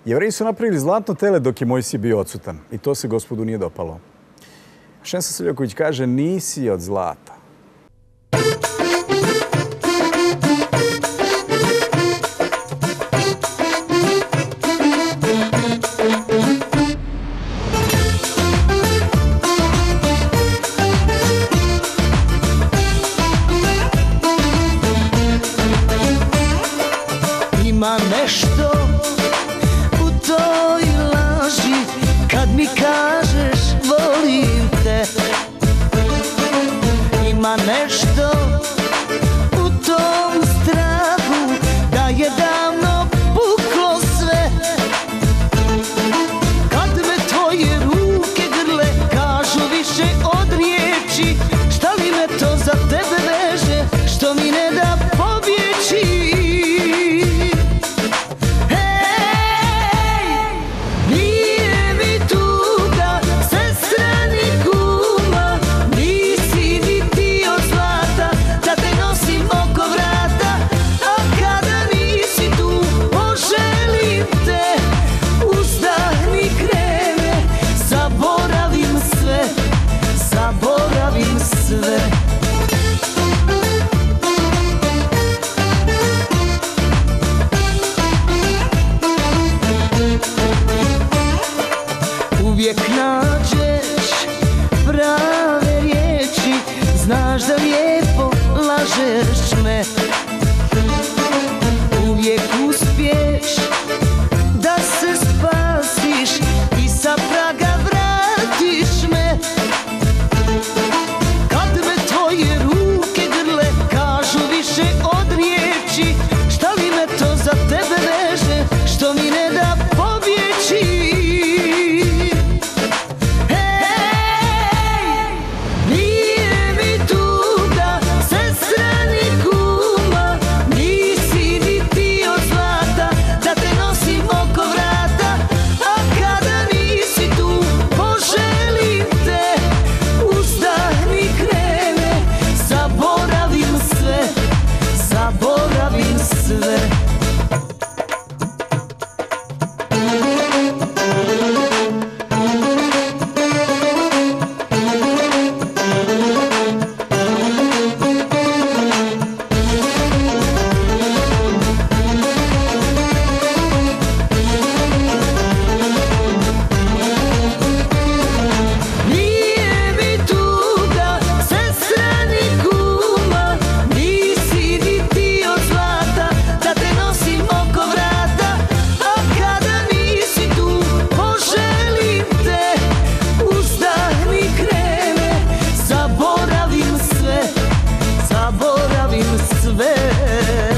Jevreji su napravili zlatno tele dok je Mojsije bio odsutan. I to se Gospodu nije dopalo. Šemsa Seljaković kaže, nisi od zlata. Ima nešto u toj laži kad mi kažeš volim te. Ima nešto u tom strahu da je davno puklo sve. Kad me tvoje ruke grle kažu više od riječi, šta li me to za tebe veže, što mi ne da pobjeći. Uvijek nađeš prave riječi, znaš da lijepo lažeš me. Uvijek uspješ da se spasiš i sa praga vratiš me. Kad me tvoje ruke grle kažu više od riječi, šta li me to za tebe veže, što mi ne da pobjeći. Zaboravim sve.